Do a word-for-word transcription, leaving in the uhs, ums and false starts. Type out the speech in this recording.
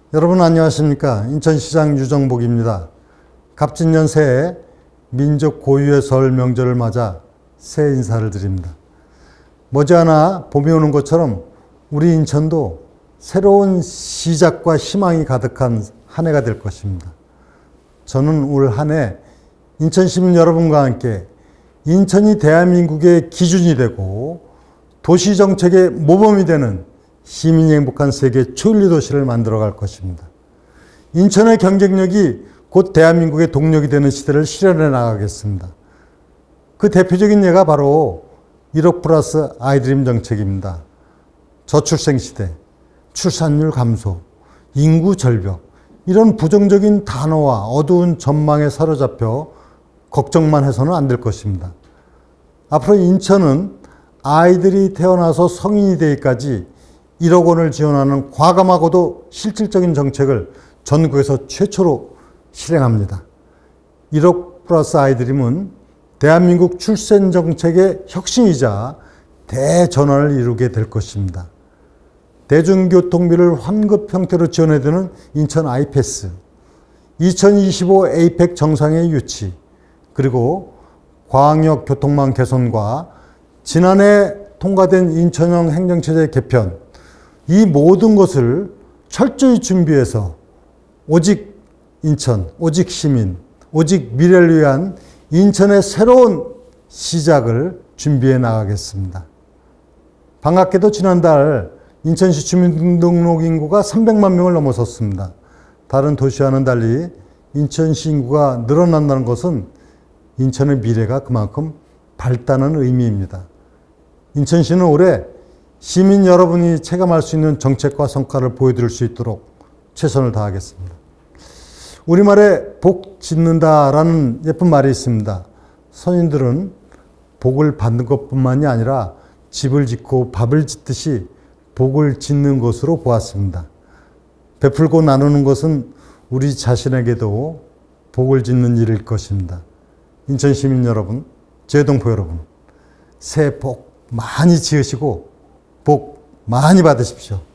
여러분 안녕하십니까? 인천시장 유정복입니다. 갑진년 새해 민족 고유의 설 명절을 맞아 새해 인사를 드립니다. 머지않아 봄이 오는 것처럼 우리 인천도 새로운 시작과 희망이 가득한 한 해가 될 것입니다. 저는 올 한 해 인천 시민 여러분과 함께 인천이 대한민국의 기준이 되고 도시정책의 모범이 되는 시민이 행복한 세계 초일류 도시를 만들어갈 것입니다. 인천의 경쟁력이 곧 대한민국의 동력이 되는 시대를 실현해 나가겠습니다. 그 대표적인 예가 바로 일억 플러스 아이드림 정책입니다. 저출생 시대, 출산율 감소, 인구 절벽, 이런 부정적인 단어와 어두운 전망에 사로잡혀 걱정만 해서는 안 될 것입니다. 앞으로 인천은 아이들이 태어나서 성인이 되기까지 일억 원을 지원하는 과감하고도 실질적인 정책을 전국에서 최초로 실행합니다. 일억 플러스 아이드림은 대한민국 출생 정책의 혁신이자 대전환을 이루게 될 것입니다. 대중교통비를 환급 형태로 지원해주는 인천 아이패스, 이천이십오 에이펙 정상회 유치, 그리고 광역 교통망 개선과 지난해 통과된 인천형 행정체제 개편, 이 모든 것을 철저히 준비해서 오직 인천, 오직 시민, 오직 미래를 위한 인천의 새로운 시작을 준비해 나가겠습니다. 반갑게도 지난달 인천시 주민등록 인구가 삼백만 명을 넘어섰습니다. 다른 도시와는 달리 인천시 인구가 늘어난다는 것은 인천의 미래가 그만큼 밝다는 의미입니다. 인천시는 올해 시민 여러분이 체감할 수 있는 정책과 성과를 보여드릴 수 있도록 최선을 다하겠습니다. 우리말에 복 짓는다라는 예쁜 말이 있습니다. 선인들은 복을 받는 것뿐만이 아니라 집을 짓고 밥을 짓듯이 복을 짓는 것으로 보았습니다. 베풀고 나누는 것은 우리 자신에게도 복을 짓는 일일 것입니다. 인천 시민 여러분, 제동포 여러분, 새해 복 많이 지으시고 복 많이 받으십시오.